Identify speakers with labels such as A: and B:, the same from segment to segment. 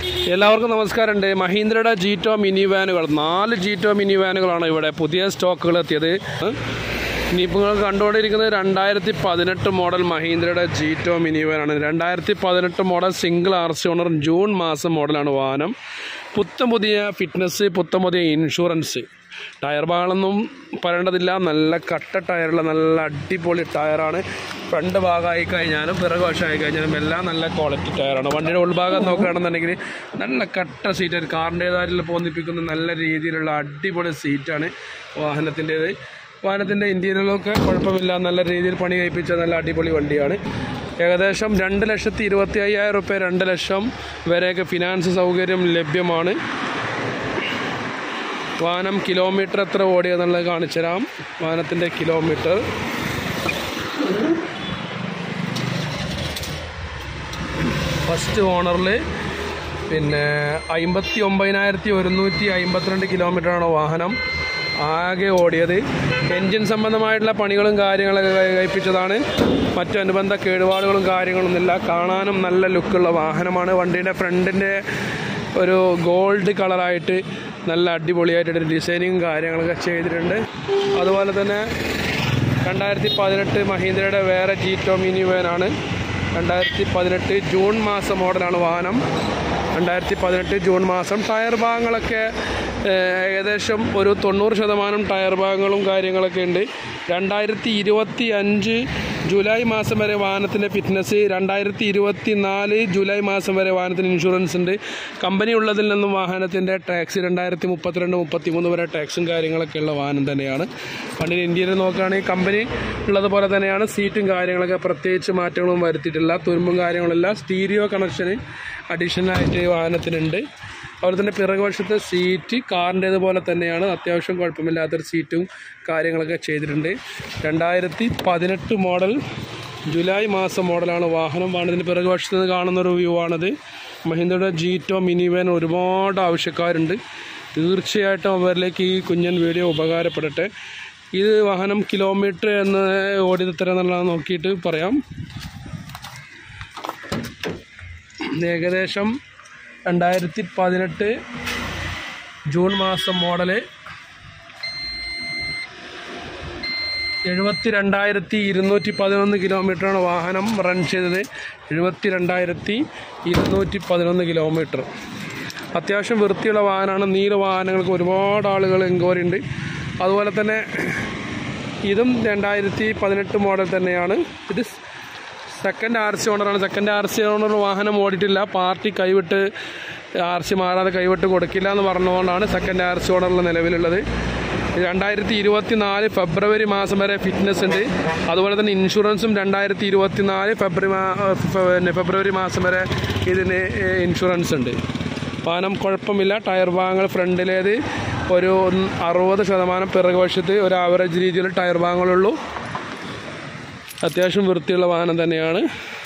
A: എല്ലാവർക്കും നമസ്കാരമുണ്ട്. മഹീന്ദ്രയുടെ ജീറ്റോ മിനി വാനുകൾ 4 ജീറ്റോ മിനി വാനുകളാണ് ഇവിടെ പുതിയ സ്റ്റോക്കുകൾ എത്തിയത്. ഇനിയിപ്പോൾ നിങ്ങൾ കണ്ടുകൊണ്ടിരിക്കുന്നത് 2018 മോഡൽ മഹീന്ദ്രയുടെ ജീറ്റോ മിനി വാനാണ്. 2018 model single RC owner June മാസം മോഡലാണ് വാഹനം. പുതിയ ഫിറ്റ്നസ്, പുതിയ ഇൻഷുറൻസ്. ടയർ ഭാഗങ്ങളൊന്നും പറയേണ്ടതില്ല. നല്ല കട്ട ടയറുള്ള നല്ല അടിപൊളി ടയറാണ്. ഫ്രണ്ട് ഭാഗമായി കഴിഞ്ഞാലും പിറകു വശമായി കഴിഞ്ഞാലും എല്ലാം നല്ല ക്വാളിറ്റി ടയറാണ്. വണ്ടിയുടെ ഉൾഭാഗം നോക്കുകയാണെന്നുണ്ടെങ്കിൽ നല്ല കട്ട സീറ്റാണ്. കാറിൻ്റേതായിട്ടുള്ള പോന്നിപ്പിക്കുന്ന നല്ല രീതിയിലുള്ള അടിപൊളി സീറ്റാണ് വാഹനത്തിൻ്റേത്. വാഹനത്തിൻ്റെ ഇൻറ്റീരിയലൊക്കെ കുഴപ്പമില്ല, നല്ല രീതിയിൽ പണി കഴിപ്പിച്ച നല്ല അടിപൊളി വണ്ടിയാണ്. ഏകദേശം 2,25,000 രൂപ, 2 ലക്ഷം വരെയൊക്കെ ഫിനാൻസ് സൗകര്യം ലഭ്യമാണ്. വാഹനം കിലോമീറ്റർ എത്ര ഓടിയെന്നുള്ളത് കാണിച്ചു തരാം. വാഹനത്തിൻ്റെ കിലോമീറ്റർ ഫസ്റ്റ് ഓണറിൽ 59,152 കിലോമീറ്ററാണ് വാഹനം ആകെ ഓടിയത്. എൻജിൻ സംബന്ധമായിട്ടുള്ള പണികളും കാര്യങ്ങളൊക്കെ കഴിപ്പിച്ചതാണ്. മറ്റു അനുബന്ധ കേടുപാടുകളും കാര്യങ്ങളൊന്നുമില്ല. കാണാനും നല്ല ലുക്കുള്ള വാഹനമാണ്. വണ്ടിയുടെ ഫ്രണ്ടിൻ്റെ ഒരു ഗോൾഡ് കളറായിട്ട് നല്ല അടിപൊളിയായിട്ടൊരു ഡിസൈനിങ്ങും കാര്യങ്ങളൊക്കെ ചെയ്തിട്ടുണ്ട്. അതുപോലെ തന്നെ 2018 മഹീന്ദ്രയുടെ വേറെ ജീറ്റോ മിനി വാനാണ്. 2018 ജൂൺ മാസം മോഡലാണ് വാഹനം. 2018 ജൂൺ മാസം. ടയർ ഭാഗങ്ങളൊക്കെ ഏകദേശം ഒരു 90% ടയർ ഭാഗങ്ങളും കാര്യങ്ങളൊക്കെ ഉണ്ട്. 2025 ജൂലൈ മാസം വരെ വാഹനത്തിൻ്റെ ഫിറ്റ്നസ്, 2024 ജൂലൈ മാസം വരെ വാഹനത്തിന് ഇൻഷുറൻസ് ഉണ്ട്. കമ്പനി ഉള്ളതിൽ നിന്നും വാഹനത്തിൻ്റെ ടാക്സ് 2032-33 വരെ ടാക്സും കാര്യങ്ങളൊക്കെ ഉള്ള വാഹനം തന്നെയാണ്. വണ്ടിൻ്റെ ഇൻറ്റീരിയർ നോക്കുകയാണെങ്കിൽ കമ്പനി ഉള്ളതുപോലെ തന്നെയാണ്. സീറ്റും കാര്യങ്ങളൊക്കെ പ്രത്യേകിച്ച് മാറ്റങ്ങളും വരുത്തിയിട്ടില്ല. തുരുമ്പും കാര്യങ്ങളെല്ലാം. സ്റ്റീരിയോ കണക്ഷന് അഡീഷണലായിട്ട് വാഹനത്തിനുണ്ട്. അതുപോലെ തന്നെ പിറകുവശത്തെ സീറ്റ് കാറിൻ്റേതുപോലെ തന്നെയാണ്. അത്യാവശ്യം കുഴപ്പമില്ലാത്തൊരു സീറ്റും കാര്യങ്ങളൊക്കെ ചെയ്തിട്ടുണ്ട്. 2018 മോഡൽ ജൂലൈ മാസം മോഡലാണ് വാഹനം. വാഹനത്തിൻ്റെ പിറകുവശത്ത് നിന്ന് കാണുന്നൊരു വ്യൂ ആണത്. മഹീന്ദ്രയുടെ ജീറ്റോ മിനി വാൻ ഒരുപാട് ആവശ്യക്കാരുണ്ട്. തീർച്ചയായിട്ടും അവരിലേക്ക് ഈ കുഞ്ഞൻ വീഡിയോ ഉപകാരപ്പെടട്ടെ. ഇത് വാഹനം കിലോമീറ്റർ എന്ന് ഓടി തരാമെന്നുള്ളത് നോക്കിയിട്ട് പറയാം. ഏകദേശം 2018 ജൂൺ മാസം മോഡല് 72,211 കിലോമീറ്ററാണ് വാഹനം റൺ ചെയ്തത്. 72,211 കിലോമീറ്റർ. അത്യാവശ്യം വൃത്തിയുള്ള വാഹനമാണ്. നീല വാഹനങ്ങൾക്ക് ഒരുപാട് ആളുകൾ എൻക്വയറി ഉണ്ട്. അതുപോലെ തന്നെ ഇതും 2018 മോഡൽ തന്നെയാണ്. ഇത് സെക്കൻഡ് RC ഓണറാണ്. സെക്കൻഡ് RC ഓണർ വാഹനം ഓടിയിട്ടില്ല. പാർട്ടി കൈവിട്ട് RC മാറാതെ കൈവിട്ട് കൊടുക്കില്ല എന്ന് പറഞ്ഞുകൊണ്ടാണ് സെക്കൻഡ് RC ഓണറിൽ നിലവിലുള്ളത്. 2024 ഫെബ്രുവരി മാസം വരെ ഫിറ്റ്നസ് ഉണ്ട്. അതുപോലെ തന്നെ ഇൻഷുറൻസും 2024 ഫെബ്രുവരി മാസം വരെ ഇതിന് ഇൻഷുറൻസ് ഉണ്ട്. വാഹനം കുഴപ്പമില്ല. ടയർ ഭാഗങ്ങൾ ഫ്രണ്ടിലേത് ഒരു 60%, പിറകുവശത്ത് ഒരു ആവറേജ് രീതിയിൽ ടയർ ഭാഗങ്ങളുള്ളൂ. അത്യാവശ്യം വൃത്തിയുള്ള വാഹനം തന്നെയാണ്.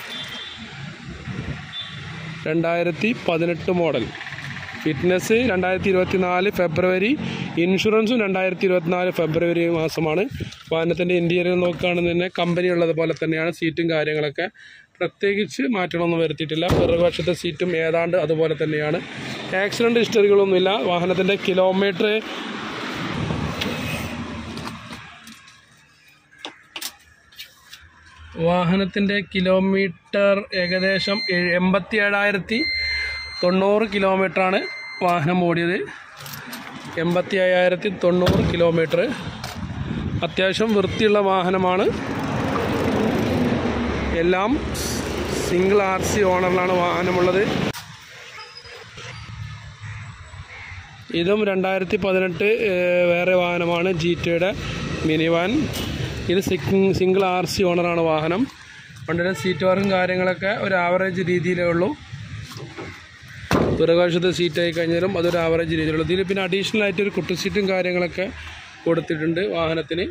A: 2018 മോഡൽ. ഫിറ്റ്നസ് 2024 ഫെബ്രുവരി, ഇൻഷുറൻസും 2024 ഫെബ്രുവരി മാസമാണ്. വാഹനത്തിൻ്റെ ഇൻറ്റീരിയർ നോക്കുകയാണെന്ന് തന്നെ കമ്പനി ഉള്ളതുപോലെ തന്നെയാണ്. സീറ്റും കാര്യങ്ങളൊക്കെ പ്രത്യേകിച്ച് മാറ്റമൊന്നും വരുത്തിയിട്ടില്ല. പിറകുവശത്തെ സീറ്റും ഏതാണ്ട് അതുപോലെ തന്നെയാണ്. ആക്സിഡൻറ്റ് ഹിസ്റ്ററികളൊന്നുമില്ല. വാഹനത്തിൻ്റെ കിലോമീറ്റർ ഏകദേശം 87,090 കിലോമീറ്ററാണ് വാഹനം ഓടിയത്. 85,090 കിലോമീറ്റർ. അത്യാവശ്യം വൃത്തിയുള്ള വാഹനമാണ്. എല്ലാം സിംഗിൾ RC ഓണറിലാണ് വാഹനമുള്ളത്. ഇതും 2018 വേറെ വാഹനമാണ്, ജീറ്റോയുടെ മിനി വാൻ. ഇത് സിംഗിൾ RC ഓണറാണ് വാഹനം. വണ്ടിയുടെ സീറ്റ് വർക്കും കാര്യങ്ങളൊക്കെ ഒരു ആവറേജ് രീതിയിലേ ഉള്ളൂ. പിറകുവശത്ത് സീറ്റായി കഴിഞ്ഞാലും അതൊരു ആവറേജ് രീതിയിലുള്ളൂ. ഇതിൽ പിന്നെ അഡീഷണൽ ആയിട്ട് ഒരു കുട്ടി സീറ്റും കാര്യങ്ങളൊക്കെ കൊടുത്തിട്ടുണ്ട് വാഹനത്തിന്.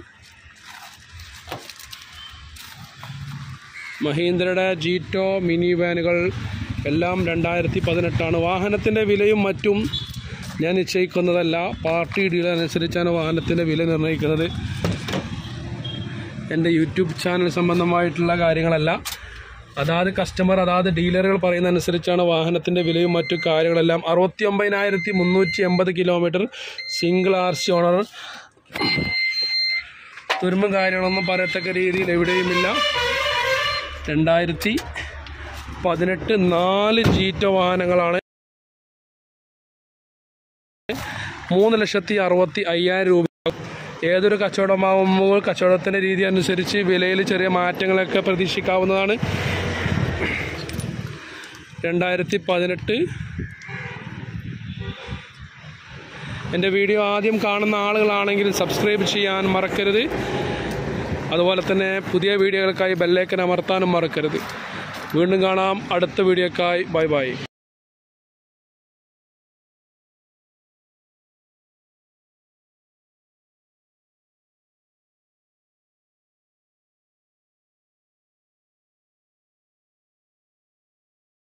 A: മഹീന്ദ്രയുടെ ജീറ്റോ മിനി വാനുകൾ എല്ലാം 2018 വാഹനത്തിൻ്റെ വിലയും മറ്റും ഞാൻ നിശ്ചയിക്കുന്നതല്ല. പാർട്ടി ഡീലർ അനുസരിച്ചാണ് വാഹനത്തിൻ്റെ വില നിർണ്ണയിക്കുന്നത്. എൻ്റെ യൂട്യൂബ് ചാനൽ സംബന്ധമായിട്ടുള്ള കാര്യങ്ങളല്ല. അതാത് കസ്റ്റമർ അതാത് ഡീലറുകൾ പറയുന്ന അനുസരിച്ചാണ് വാഹനത്തിൻ്റെ വിലയും മറ്റു കാര്യങ്ങളെല്ലാം. 69,380 കിലോമീറ്റർ, സിംഗിൾ RC ഓണർ. തുരുമ്പും കാര്യങ്ങളൊന്നും പറയത്തക്ക രീതിയിൽ എവിടെയുമില്ല. 2018 4 ജീറ്റോ വാഹനങ്ങളാണ്. 3,65,000 രൂപ. ഏതൊരു കച്ചവടമാകുമ്പോൾ കച്ചവടത്തിൻ്റെ രീതി അനുസരിച്ച് വിലയിൽ ചെറിയ മാറ്റങ്ങളൊക്കെ പ്രതീക്ഷിക്കാവുന്നതാണ്. 2018. എൻ്റെ വീഡിയോ ആദ്യം കാണുന്ന ആളുകളാണെങ്കിൽ സബ്സ്ക്രൈബ് ചെയ്യാൻ മറക്കരുത്. അതുപോലെ തന്നെ പുതിയ വീഡിയോകൾക്കായി ബെല്ലൈക്കൻ അമർത്താനും മറക്കരുത്. വീണ്ടും കാണാം അടുത്ത വീഡിയോക്കായി. Bye bye.